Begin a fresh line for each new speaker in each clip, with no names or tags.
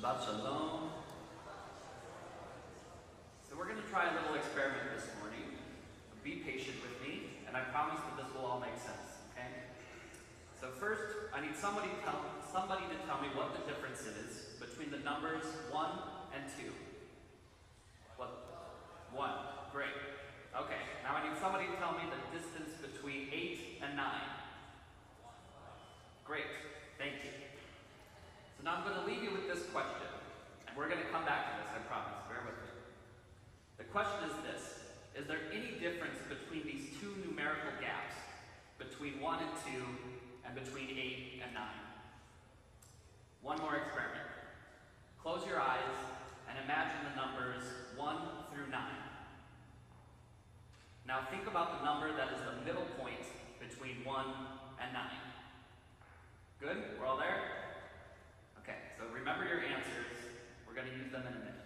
Shabbat Shalom. So we're going to try a little experiment this morning. Be patient with me, and I promise that this will all make sense, okay? So first, I need somebody to tell me what the difference is between the numbers 1 and 2. What? 1. Great. Okay, now I need somebody to tell me the distance between 8 and 9. Great. Thank you. So now I'm going to leave you with this question, and we're going to come back to this, I promise. Bear with me. The question is this: is there any difference between these two numerical gaps, between 1 and 2, and between 8 and 9? One more experiment. Close your eyes and imagine the numbers 1 through 9. Now think about the number that is the middle point between 1 and 9. Good? We're all there? Okay, so remember your answers. We're going to use them in a minute.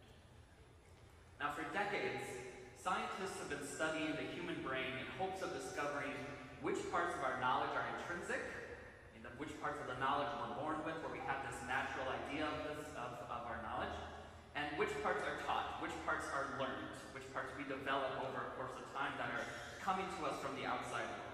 Now for decades, scientists have been studying the human brain in hopes of discovering which parts of our knowledge are intrinsic, and which parts of the knowledge we're born with, where we have this natural idea of our knowledge, and which parts are taught, which parts are learned, which parts we develop over a course of time that are coming to us from the outside world.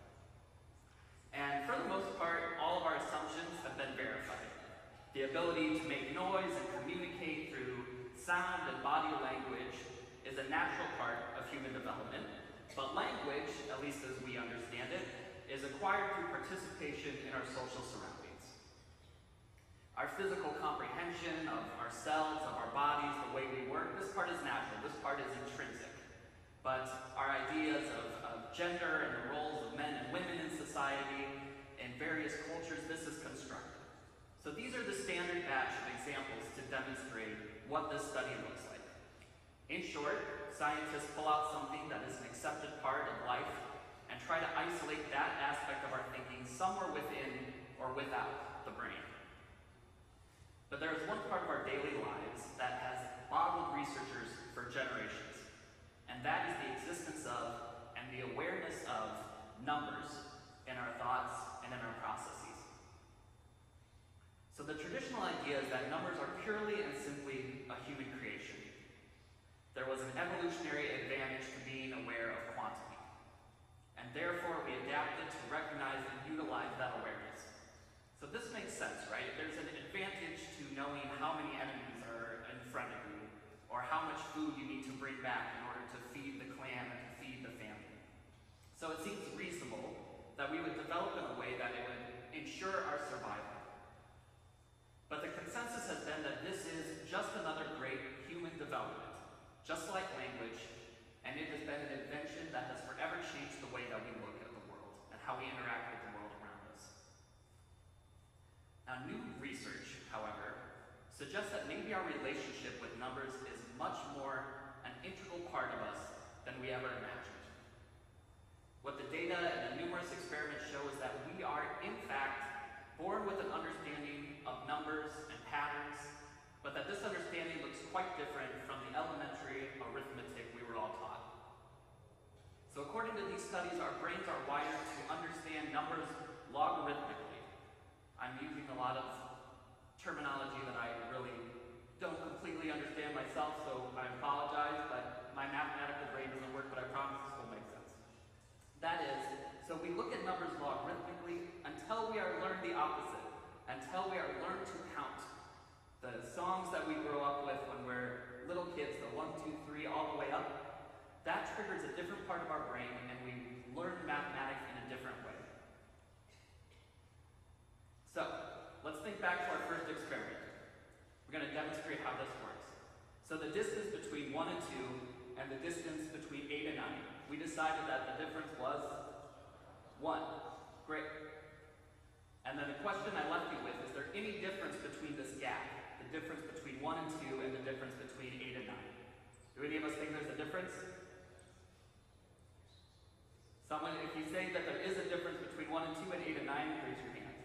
And for the most part, all of our assumptions have been verified. The ability to make noise and communicate through sound and body language is a natural part of human development, but language, at least as we understand it, is acquired through participation in our social surroundings. Our physical comprehension of ourselves, of our bodies, the way we work, this part is natural, this part is intrinsic. But our ideas of gender and the roles of men and women in society, in various cultures, this is constructed. So these are the standard batch of examples to demonstrate what this study looks like. In short, scientists pull out something that is an accepted part of life and try to isolate that aspect of our thinking somewhere within or without the brain. But there is one part of our daily lives that has boggled researchers for generations, and that is the existence of and the awareness of numbers in our thoughts and in our processes. So the traditional idea is that numbers are purely and simply a human creation. There was an evolutionary advantage to being aware of quantity, and therefore we adapted to recognize and utilize that awareness. So this makes sense, right? There's an advantage to knowing how many enemies are in front of you, or how much food you need to bring back in order to feed the clan and to feed the family. So it seems reasonable that we would develop in a way that it would ensure our survival. But the consensus has been that this is just another great human development, just like language, and it has been an invention that has forever changed the way that we look at the world and how we interact with the world around us. Now, new research, however, suggests that maybe our relationship with numbers is much more an integral part of us than we ever imagined. What the data and the numerous experiments show is that we are, in fact, born with an understanding of numbers and patterns, but that this understanding looks quite different from the elementary arithmetic we were all taught. So according to these studies, our brains are wired to understand numbers logarithmically. I'm using a lot of terminology that I really don't completely understand myself, so I apologize, but my mathematical brain doesn't work, but I promise this will make sense. That is, so we look at numbers logarithmically until we are learned the opposite, until we are learned to count. The songs that we grow up with when we're little kids, the 1, 2, 3, all the way up, that triggers a different part of our brain, and we learn mathematics in a different way. So, let's think back to our first experiment. We're going to demonstrate how this works. So the distance between 1 and 2 and the distance between 8 and 9. We decided that the difference was 1. Great. And then the question I left you with, is there any difference between this gap? The difference between 1 and 2 and the difference between 8 and 9? Do any of us think there's a difference? Someone, if you say that there is a difference between 1 and 2 and 8 and 9, raise your hand.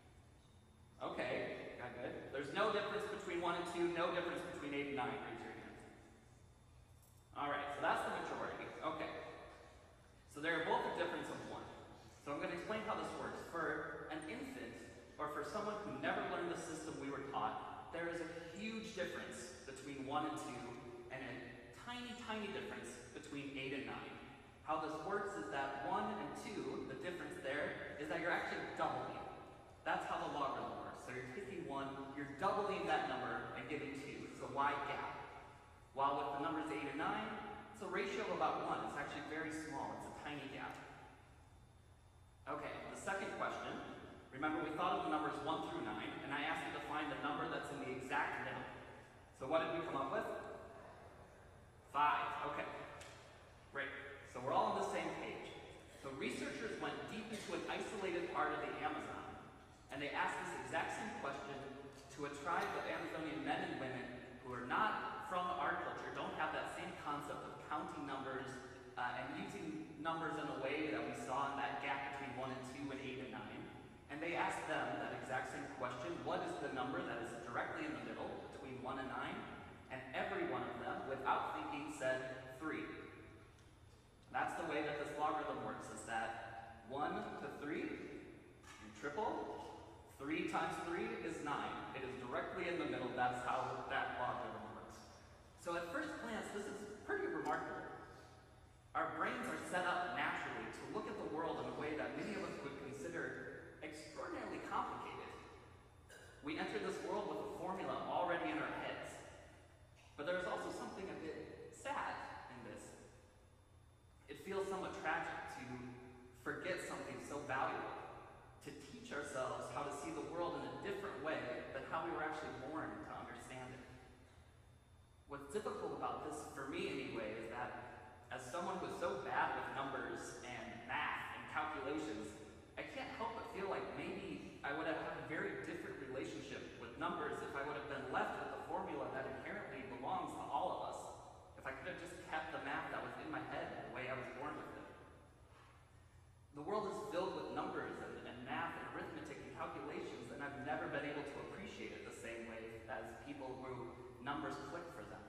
Okay, got good. There's no difference between 1 and 2, no difference between 8 and 9, raise your hand. All right, so that's the majority. Okay. So they're both a difference of 1. So I'm going to explain how this works. For an infant, or for someone who never learned the system we were taught, there is a How this works is that 1 and 2, the difference there, is that you're actually doubling. That's how the logarithm works. So you're taking 1, you're doubling that number and getting 2. It's a wide gap. While with the numbers 8 and 9, it's a ratio of about 1. It's actually very small. It's a tiny gap. Okay, the second question. Remember, we thought of the numbers 1 through 9, and I asked you to find the number that's in the exact middle. So what did we come up with? 5. Okay. Great. So we're all on the same page. So researchers went deep into an isolated part of the Amazon, and they asked this exact same question to a tribe of Amazonian men and women who are not from our culture, don't have that same concept of counting numbers and using numbers in a way that we saw in that gap between 1 and 2 and 8 and 9. And they asked them that exact same question, what is the number that is directly in the middle between 1 and 9? And every one of them, without thinking, said 3. That's the way that this logarithm works, is that 1 to 3, you triple. 3 times 3 is 9. It is directly in the middle. That's how that logarithm works. So at first glance, this is pretty remarkable. Our brains are set up naturally to look at the world in a way that many of us would consider extraordinarily complicated. We enter this world with a formula already in our heads. But there's also something a bit sad in this. It feels somewhat tragic to forget something so valuable, to teach ourselves how to see the world in a different way than how we were actually born to understand it. What's difficult about this, for me anyway, is that as someone who is so bad with numbers and math and calculations, I can't help but feel like maybe I would have had a very different relationship with numbers if I would have been left with the formula that inherently belongs to all of us. If I could have just kept the math that was in my head the way I was born with it. The world is filled with numbers and math and arithmetic and calculations, and I've never been able to appreciate it the same way as people who numbers click for them.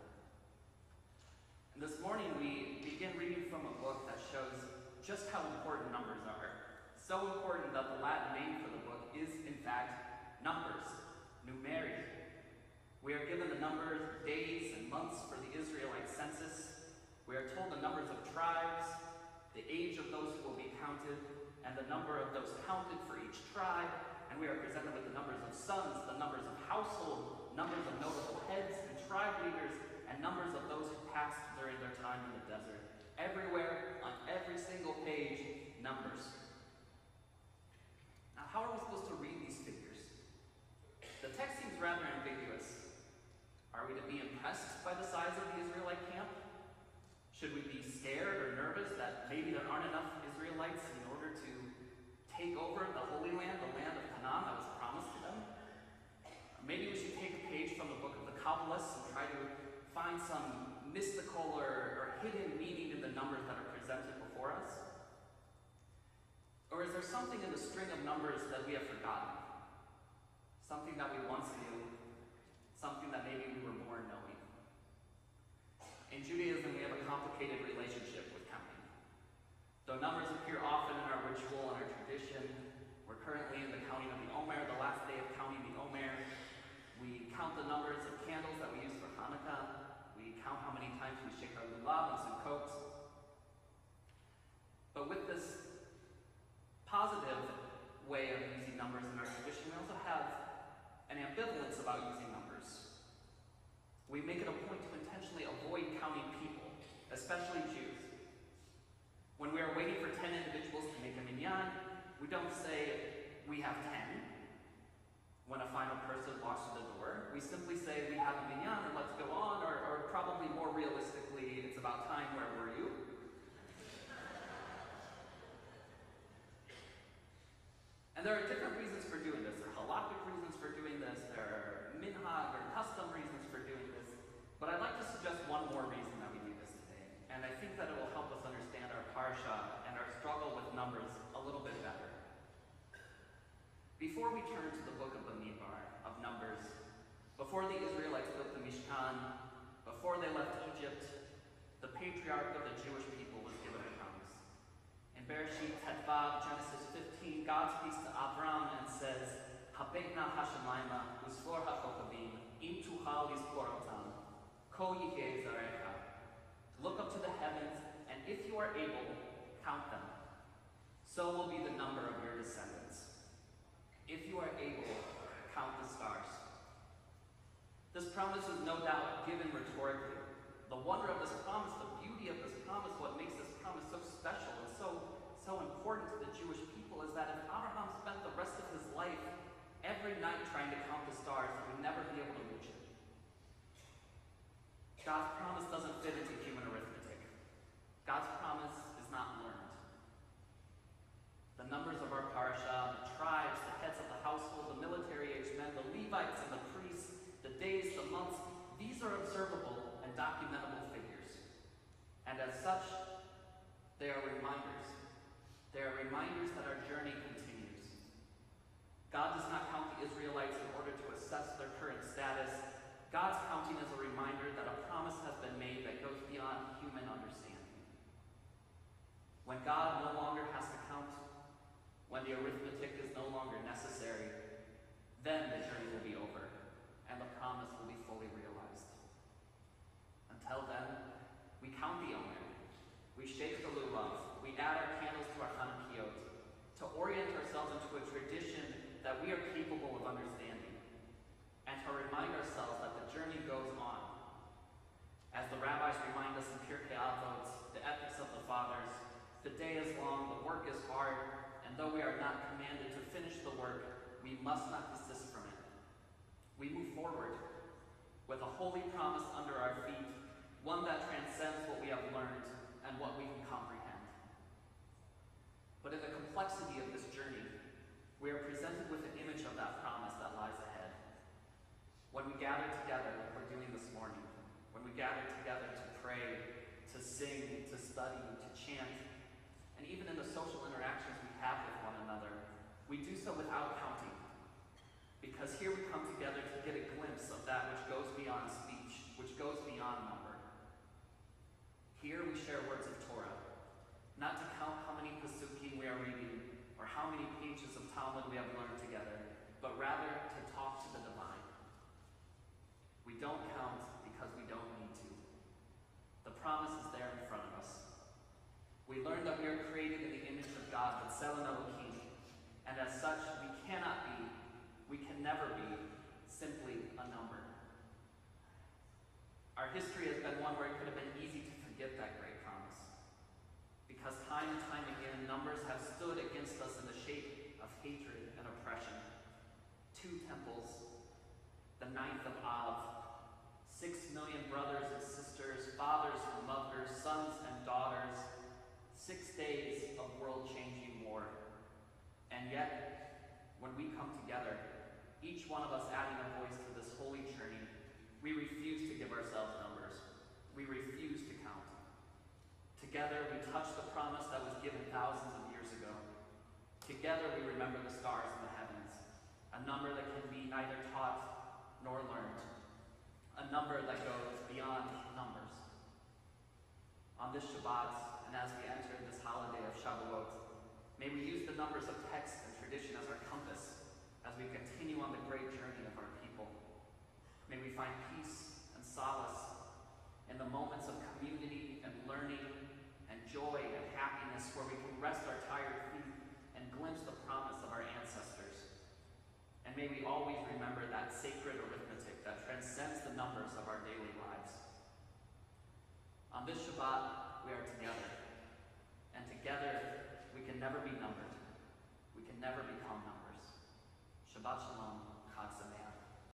And this morning we begin reading from a book that shows just how important numbers are. So important that the Latin name for the book is, in fact, numbers, numeri. We are given the numbers of days and months for the Israelite census. We are told the numbers of tribes, the age of those who will be counted, and the number of those counted for each tribe. And we are presented with the numbers of sons, the numbers of household, numbers of notable heads and tribe leaders, and numbers of those who passed during their time in the desert. Everywhere, on every single page, numbers. Now, how are we supposed to read these figures? The text seems rather ambiguous. Are we to be impressed by the size of the Israelite camp? Should we be scared or nervous that maybe there aren't enough Israelites in order to take over the Holy Land, the land of Canaan that was promised to them? Maybe we should take a page from the book of the Kabbalists and try to find some mystical or hidden meaning in the numbers that are presented before us? Or is there something in the string of numbers that we have forgotten? Something that we once knew, something that maybe we were born knowing. In Judaism, we have a complicated relationship with counting. Though numbers appear often in our ritual and our tradition, we're currently in the counting of the Omer, the last day of counting the Omer. We count the numbers of candles that we use for Hanukkah. We count how many times we shake our lulav and Sukkot. But with this positive way of using numbers in our tradition, we also have an ambivalence about using numbers. We make it a point to intentionally avoid counting people, especially Jews. When we are waiting for 10 individuals to make a minyan, we don't say we have 10. When a final person walks through the door, we simply say we have a minyan and let's go on, or probably more realistically, it's about time, where were you? And there are different reasons for doing this. There are halakhic reasons for doing this, there are minhag or custom reasons for doing this, but I'd like to suggest one more reason that we do this today, and I think that it will help us understand our parsha and our struggle with numbers a little bit better. Before we turn to the book of Bamidbar, of Numbers, before the Israelites built the Mishkan, before they left Egypt, the patriarch of the Jewish people was given a promise. In Bereshit Tetvav, Genesis 15, God speaks to Avram and says, Habekna Hashemayma, Usfor HaKokabim, Im Tuchal Yisfor Otam, Ko Yihye Zarecha. Look up to the heavens, and if you are able, promise is no doubt given rhetorically. The wonder of this promise, the beauty of this promise, what makes this promise so special and so important to the Jewish people is that if Abraham spent the rest of his life every night trying to count the stars, he would never be able to reach it. God's promise doesn't fit into human arithmetic. God's promise is not learned. The numbers of our parasha, the tribes, the heads of the household, the military-aged men, the Levites and the priests, the days, the months, these are observable and documentable figures. And as such, they are reminders. They are reminders that our journey continues. God does not count the Israelites in order to assess their current status. God's counting is a reminder that a promise has been made that goes beyond human understanding. When God no longer has to count, when the arithmetic is no longer necessary, then the journey will be over, and the promise will be fully realized. Until then, we count the omer, we shake the lulav, we add our candles to our Hanukkot, to orient ourselves into a tradition that we are capable of understanding, and to remind ourselves that the journey goes on. As the rabbis remind us in Pirkei Avot, the ethics of the fathers, the day is long, the work is hard, and though we are not commanded to finish the work, we must not desist from it. We move forward with a holy promise under our feet, one that transcends what we have learned and what we can comprehend. But in the complexity of this journey, we are presented with an image of that promise that lies ahead. When we gather together, like we're doing this morning, when we gather together to pray, to sing, to study, to chant, and even in the social interactions we have with one another, we do so without counting. Because here we come together to get a glimpse of that which goes beyond speech, which goes beyond number. Here we share words of Torah, not to count how many pasukim we are reading, or how many pages of Talmud we have learned together, but rather to talk to the divine. We don't count because we don't need to. The promise is there in front of us. We learn that we are created in the image of God, B'Tselem Elohim, and as such, we can never be simply a number. Our history has been one where it could have been easy to forget that great promise, because time and time again, numbers have stood against us in the shape of hatred and oppression. 2 temples, the 9th of Av, 6 million brothers and sisters, fathers and mothers, sons and daughters, 6 days of world-changing war. And yet, when we come together, each one of us adding a voice to this holy journey, we refuse to give ourselves numbers. We refuse to count. Together, we touch the promise that was given thousands of years ago. Together, we remember the stars in the heavens, a number that can be neither taught nor learned, a number that goes beyond numbers. On this Shabbat, and as we enter this holiday of Shavuot, may we use the numbers of text and tradition as our compass as we continue on the great journey of our people. May we find peace and solace in the moments of community and learning and joy and happiness where we can rest our tired feet and glimpse the promise of our ancestors. And may we always remember that sacred arithmetic that transcends the numbers of our daily lives. On this Shabbat, we are together. And together, we can never be numbered. We can never become numbers. Shabbat Shalom, Chag Sameach.